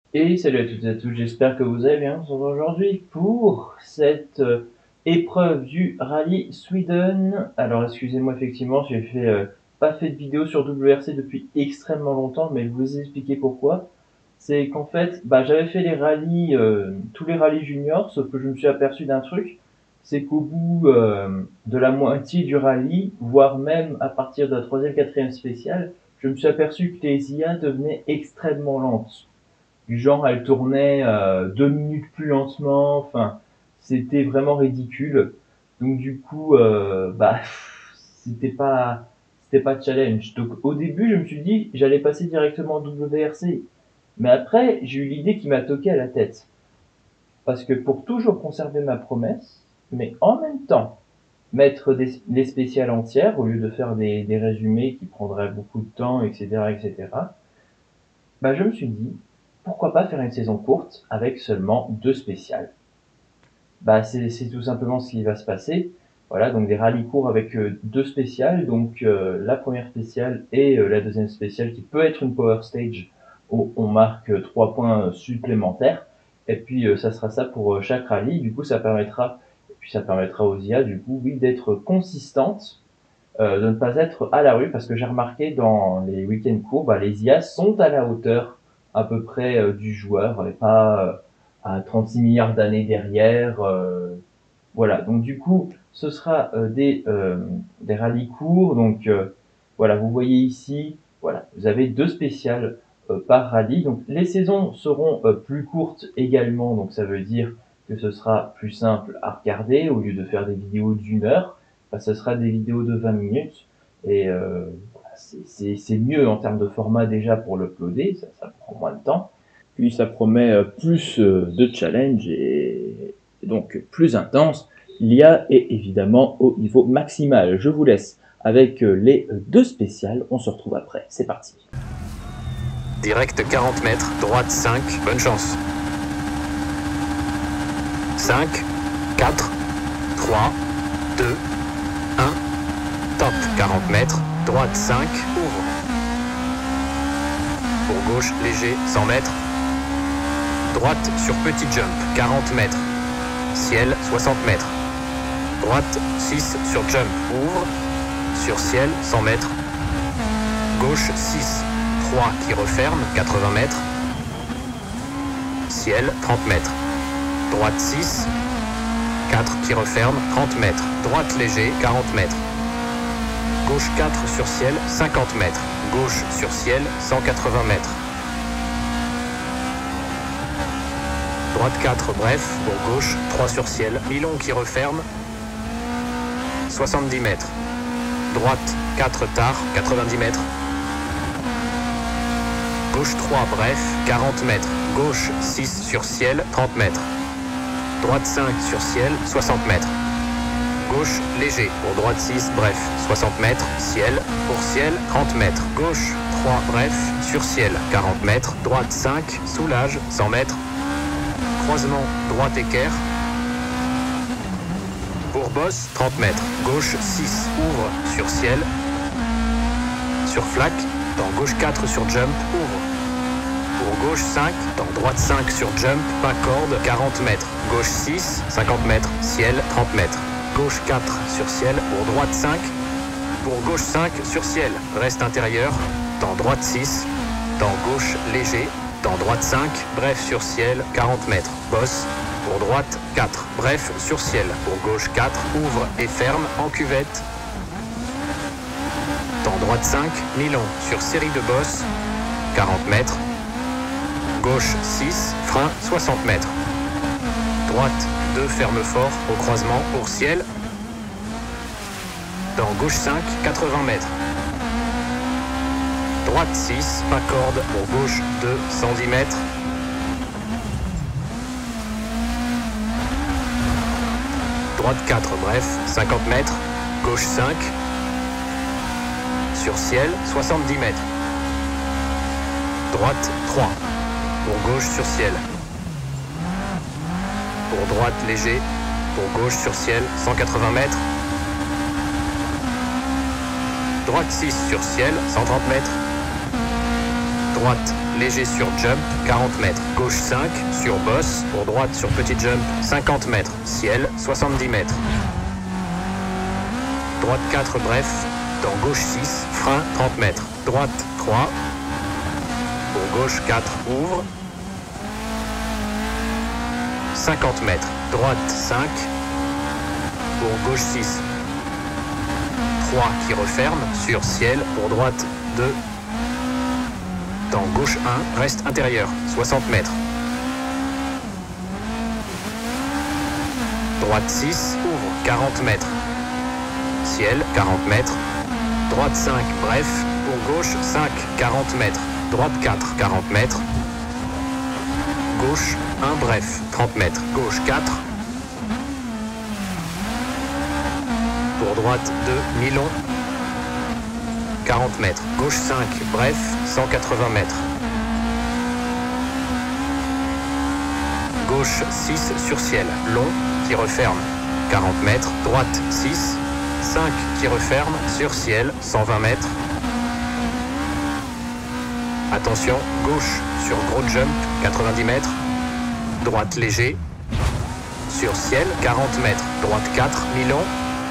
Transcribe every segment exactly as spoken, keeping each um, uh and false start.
Et salut à toutes et à tous, j'espère que vous allez bien. On se retrouve aujourd'hui pour cette euh, épreuve du Rallye Sweden. Alors excusez-moi, effectivement, j'ai fait euh, pas fait de vidéo sur W R C depuis extrêmement longtemps, mais je vais vous expliquer pourquoi. C'est qu'en fait, bah, j'avais fait les rallyes, euh, tous les rallyes juniors, sauf que je me suis aperçu d'un truc, c'est qu'au bout euh, de la moitié du rallye, voire même à partir de la troisième, quatrième spéciale, je me suis aperçu que les I A devenaient extrêmement lentes. Du genre, elle tournait euh, deux minutes plus lentement. Enfin, c'était vraiment ridicule. Donc du coup, euh, bah, c'était pas, c'était pas challenge. Donc au début, je me suis dit, j'allais passer directement en W R C. Mais après, j'ai eu l'idée qui m'a toqué à la tête. Parce que pour toujours conserver ma promesse, mais en même temps, mettre des, les spéciales entières au lieu de faire des, des résumés qui prendraient beaucoup de temps, et cetera, et cetera. Bah, je me suis dit, pourquoi pas faire une saison courte avec seulement deux spéciales. Bah, c'est c'est tout simplement ce qui va se passer. Voilà, donc des rallyes courts avec euh, deux spéciales, donc euh, la première spéciale et euh, la deuxième spéciale qui peut être une power stage où on marque euh, trois points supplémentaires. Et puis euh, ça sera ça pour euh, chaque rallye. Du coup, ça permettra, et puis ça permettra aux I A du coup, oui, d'être consistantes, euh, de ne pas être à la rue, parce que j'ai remarqué dans les week-ends courts, bah, les I A sont à la hauteur à peu près euh, du joueur, et pas euh, à trente-six milliards d'années derrière. Euh, voilà, donc du coup, ce sera euh, des, euh, des rallyes courts. Donc euh, voilà, vous voyez ici, voilà, vous avez deux spéciales euh, par rallye. Donc les saisons seront euh, plus courtes également, donc ça veut dire que ce sera plus simple à regarder au lieu de faire des vidéos d'une heure. Bah, ce sera des vidéos de vingt minutes et euh, voilà, c'est c'est mieux en termes de format déjà pour l'uploader, ça, ça prend moins de temps. Puis ça promet euh, plus euh, de challenge et donc plus intense. L'I A est évidemment au niveau maximal. Je vous laisse avec euh, les deux spéciales. On se retrouve après. C'est parti. Direct quarante mètres, droite cinq, bonne chance. cinq, quatre, trois, deux, un, top. quarante mètres, droite cinq, ouvre. Pour gauche, léger, cent mètres. Droite sur petit jump, quarante mètres. Ciel, soixante mètres. Droite, six sur jump, ouvre. Sur ciel, cent mètres. Gauche, six, trois qui referme, quatre-vingts mètres. Ciel, trente mètres. Droite six, quatre qui referme, trente mètres. Droite léger, quarante mètres. Gauche quatre sur ciel, cinquante mètres. Gauche sur ciel, cent quatre-vingts mètres. Droite quatre, bref, pour gauche, trois sur ciel. Mi-long qui referme, soixante-dix mètres. Droite quatre tard, quatre-vingt-dix mètres. Gauche trois, bref, quarante mètres. Gauche six sur ciel, trente mètres. Droite cinq sur ciel, soixante mètres. Gauche léger pour droite six, bref, soixante mètres. Ciel pour ciel, trente mètres. Gauche trois, bref, sur ciel, quarante mètres. Droite cinq, soulage, cent mètres. Croisement, droite équerre. Pour bosse, trente mètres. Gauche six, ouvre, sur ciel. Sur flaque, dans gauche quatre sur jump, ouvre. Pour gauche cinq, dans droite cinq sur jump, pas corde, quarante mètres. Gauche six, cinquante mètres. Ciel, trente mètres. Gauche quatre sur ciel, pour droite cinq. Pour gauche cinq sur ciel, reste intérieur. Dans droite six, dans gauche léger. Dans droite cinq, bref sur ciel, quarante mètres. Bosse. Pour droite quatre, bref sur ciel. Pour gauche quatre, ouvre et ferme en cuvette. Dans droite cinq, mi-long sur série de bosses, quarante mètres. Gauche six, frein, soixante mètres. Droite deux, ferme fort au croisement pour ciel. Dans gauche cinq, quatre-vingts mètres. Droite six, pas corde pour gauche deux, cent dix mètres. Droite quatre, bref, cinquante mètres. Gauche cinq. Sur ciel, soixante-dix mètres. Droite trois. Pour gauche sur ciel. Pour droite léger. Pour gauche sur ciel, cent quatre-vingts mètres. Droite six sur ciel, cent trente mètres. Droite léger sur jump, quarante mètres. Gauche cinq, sur boss, pour droite sur petit jump, cinquante mètres. Ciel, soixante-dix mètres. Droite quatre, bref, dans gauche six, frein, trente mètres. Droite trois, pour gauche quatre, ouvre, cinquante mètres. Droite cinq, pour gauche six, trois qui referme, sur ciel, pour droite deux, dans gauche un, reste intérieur, soixante mètres. Droite six, ouvre, quarante mètres. Ciel, quarante mètres. Droite cinq, bref, pour gauche cinq, quarante mètres. Droite quatre, quarante mètres. Gauche un, bref, trente mètres. Gauche quatre. Pour droite deux, mi-long, quarante mètres. Gauche cinq, bref, cent quatre-vingts mètres. Gauche six, sur ciel, long, qui referme, quarante mètres. Droite six, cinq qui referme, sur ciel, cent vingt mètres. Attention, gauche sur gros jump, quatre-vingt-dix mètres. Droite léger, sur ciel, quarante mètres. Droite quatre, mi-long,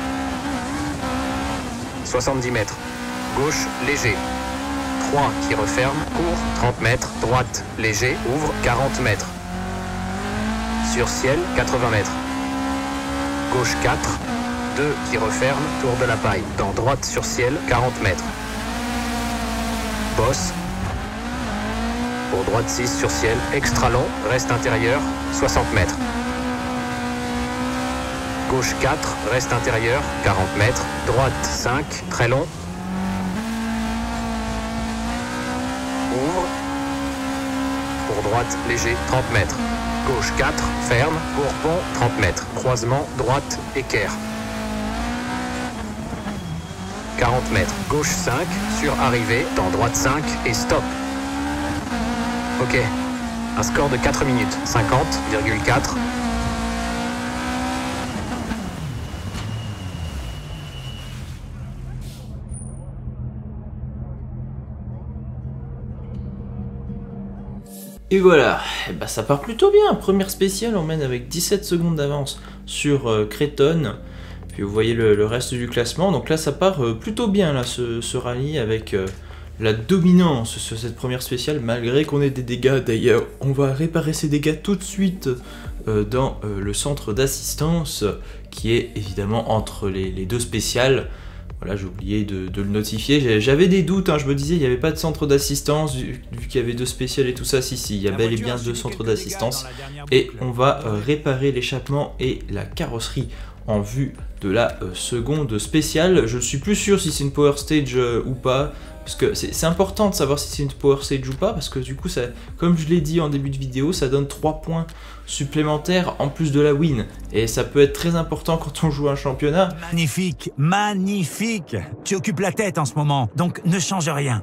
soixante-dix mètres. Gauche léger, trois qui referme, court, trente mètres. Droite léger, ouvre, quarante mètres. Sur ciel, quatre-vingts mètres. Gauche quatre, deux qui referme, tour de la paille. Dans droite sur ciel, quarante mètres. Bosse. Pour droite six sur ciel, extra long, reste intérieur, soixante mètres. Gauche quatre, reste intérieur, quarante mètres. Droite cinq, très long. Ouvre. Pour droite léger, trente mètres. Gauche quatre, ferme, pour pont, trente mètres. Croisement, droite, équerre. quarante mètres. Gauche cinq, sur arrivée, dans droite cinq et stop. Ok. Un score de quatre minutes. cinquante virgule quatre. Et voilà, et bah ça part plutôt bien. Première spéciale, on mène avec dix-sept secondes d'avance sur euh, Creighton. Puis vous voyez le, le reste du classement. Donc là, ça part euh, plutôt bien, là, ce, ce rallye, avec euh, la dominance sur cette première spéciale, malgré qu'on ait des dégâts. D'ailleurs, on va réparer ces dégâts tout de suite euh, dans euh, le centre d'assistance, qui est évidemment entre les, les deux spéciales. Voilà, j'ai oublié de, de le notifier. J'avais des doutes, hein, je me disais, il n'y avait pas de centre d'assistance, vu, vu qu'il y avait deux spéciales et tout ça. Si, si, il y a bel et bien deux centres d'assistance. Et on va euh, réparer l'échappement et la carrosserie en vue de la euh, seconde spéciale. Je ne suis plus sûr si c'est une power stage euh, ou pas. Parce que c'est important de savoir si c'est une power stage ou pas, parce que du coup, ça, comme je l'ai dit en début de vidéo, ça donne trois points supplémentaires en plus de la win. Et ça peut être très important quand on joue un championnat. Magnifique, magnifique. Tu occupes la tête en ce moment, donc ne change rien.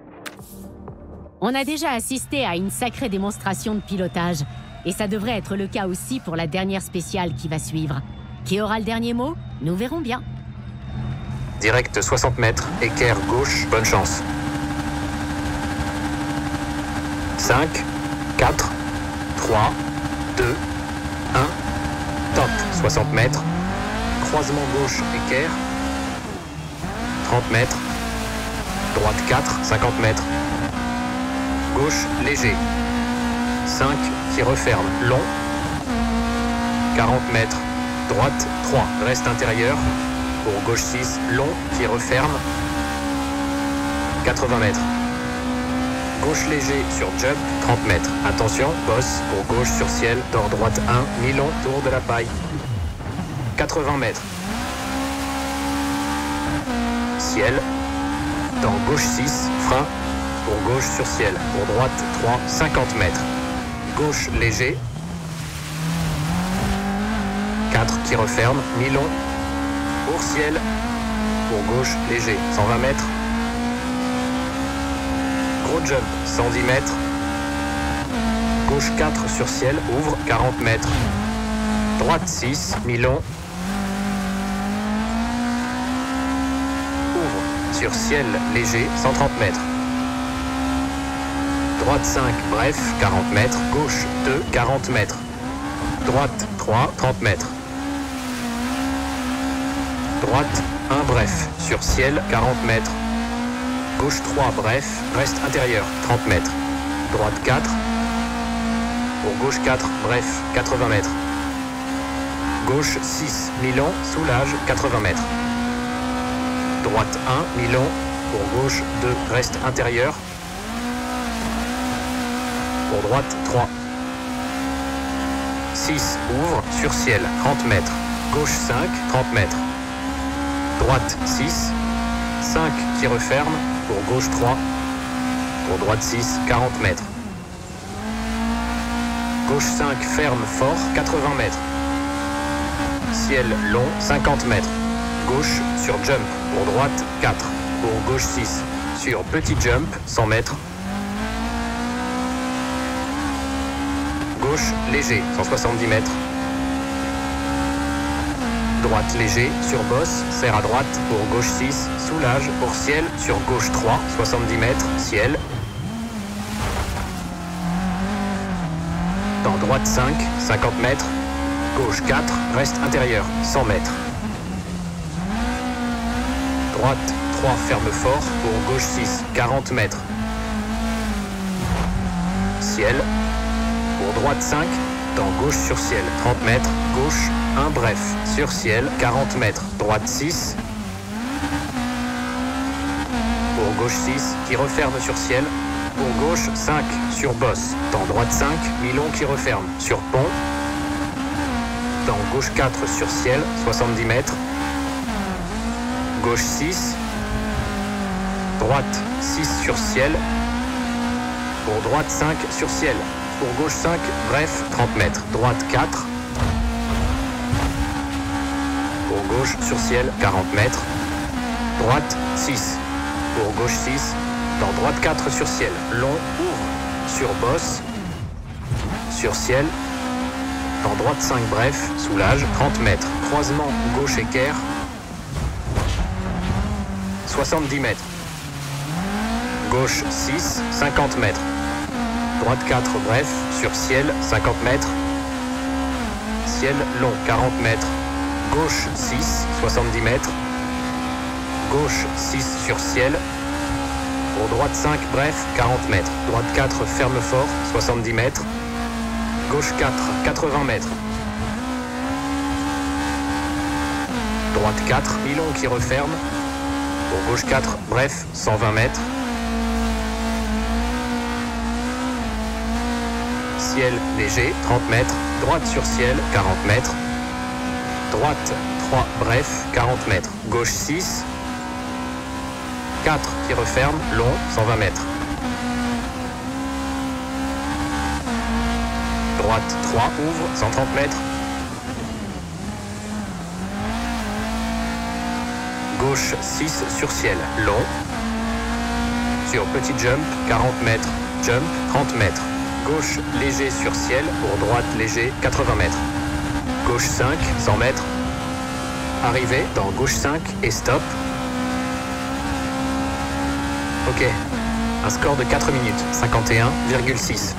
On a déjà assisté à une sacrée démonstration de pilotage, et ça devrait être le cas aussi pour la dernière spéciale qui va suivre. Qui aura le dernier mot? Nous verrons bien. Direct soixante mètres, équerre gauche, bonne chance. cinq, quatre, trois, deux, un, top, soixante mètres. Croisement gauche, équerre, trente mètres. Droite quatre, cinquante mètres. Gauche, léger. cinq, qui referme, long. quarante mètres. Droite trois, reste intérieur. Pour gauche six, long, qui referme, quatre-vingts mètres. Gauche léger sur jump, trente mètres. Attention, bosse, pour gauche sur ciel, dans droite un, mi-long, tour de la paille, quatre-vingts mètres. Ciel, dans gauche six, frein, pour gauche sur ciel, pour droite trois, cinquante mètres. Gauche léger, quatre qui referme, mi-long, pour ciel, pour gauche léger, cent vingt mètres. Gros jump, cent dix mètres. Gauche quatre sur ciel, ouvre, quarante mètres. Droite six, mi-long. Ouvre, sur ciel léger, cent trente mètres. Droite cinq, bref, quarante mètres. Gauche deux, quarante mètres. Droite trois, trente mètres. Droite un, bref, sur ciel, quarante mètres. Gauche trois, bref, reste intérieur, trente mètres. Droite quatre. Pour gauche quatre, bref, quatre-vingts mètres. Gauche six, mi-long, soulage, quatre-vingts mètres. Droite un, mi-long. Pour gauche deux, reste intérieur. Pour droite trois. six, ouvre, sur ciel, trente mètres. Gauche cinq, trente mètres. Droite six. cinq qui referme. Pour gauche trois. Pour droite six, quarante mètres. Gauche cinq, ferme fort, quatre-vingts mètres. Ciel long, cinquante mètres. Gauche sur jump. Pour droite quatre. Pour gauche six. Sur petit jump, cent mètres. Gauche léger, cent soixante-dix mètres. Droite léger, sur bosse, serre à droite, pour gauche six, soulage, pour ciel, sur gauche trois, soixante-dix mètres, ciel. Dans droite cinq, cinquante mètres. Gauche quatre, reste intérieur, cent mètres. Droite trois, ferme fort, pour gauche six, quarante mètres. Ciel. Pour droite cinq, dans gauche sur ciel, trente mètres. Gauche un, bref, sur ciel, quarante mètres. Droite six. Pour gauche six, qui referme sur ciel. Pour gauche cinq, sur bosse. Dans droite cinq, mi-long qui referme, sur pont. Dans gauche quatre, sur ciel, soixante-dix mètres. Gauche six. Droite six, sur ciel. Pour droite cinq, sur ciel. Pour gauche cinq, bref, trente mètres. Droite quatre. Pour gauche sur ciel, quarante mètres. Droite six. Pour gauche six. Dans droite quatre sur ciel. Long, ouvre. Sur bosse. Sur ciel. Dans droite cinq, bref, soulage, trente mètres. Croisement, gauche équerre. soixante-dix mètres. Gauche six, cinquante mètres. Droite quatre, bref, sur ciel, cinquante mètres. Ciel long, quarante mètres. Gauche six, soixante-dix mètres. Gauche six sur ciel. Pour droite cinq, bref, quarante mètres. Droite quatre, ferme fort, soixante-dix mètres. Gauche quatre, quatre-vingts mètres. Droite quatre, mi-long qui referme. Pour gauche quatre, bref, cent vingt mètres. Ciel léger, trente mètres. Droite sur ciel, quarante mètres. Droite trois, bref, quarante mètres. Gauche six. quatre qui referme, long, cent vingt mètres. Droite trois, ouvre, cent trente mètres. Gauche six sur ciel, long. Sur petit jump, quarante mètres. Jump, trente mètres. Gauche léger sur ciel, pour droite léger, quatre-vingts mètres. Gauche cinq, cent mètres. Arrivée dans gauche cinq et stop. Ok. Un score de quatre minutes, cinquante et un virgule six.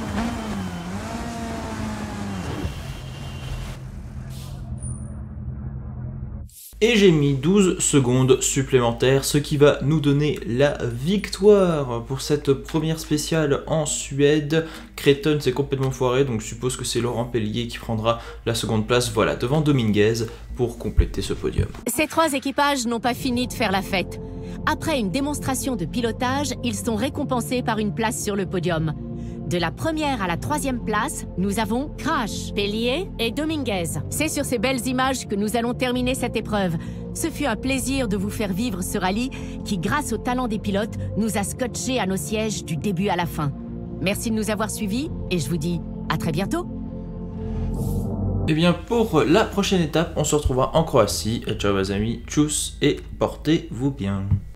Et j'ai mis douze secondes supplémentaires, ce qui va nous donner la victoire pour cette première spéciale en Suède. Creighton s'est complètement foiré, donc je suppose que c'est Laurent Pellier qui prendra la seconde place, voilà, devant Dominguez pour compléter ce podium. Ces trois équipages n'ont pas fini de faire la fête. Après une démonstration de pilotage, ils sont récompensés par une place sur le podium. De la première à la troisième place, nous avons Crash, Pellier et Dominguez. C'est sur ces belles images que nous allons terminer cette épreuve. Ce fut un plaisir de vous faire vivre ce rallye qui, grâce au talent des pilotes, nous a scotchés à nos sièges du début à la fin. Merci de nous avoir suivis et je vous dis à très bientôt. Et bien pour la prochaine étape, on se retrouvera en Croatie. Et ciao les amis, tchuss et portez-vous bien.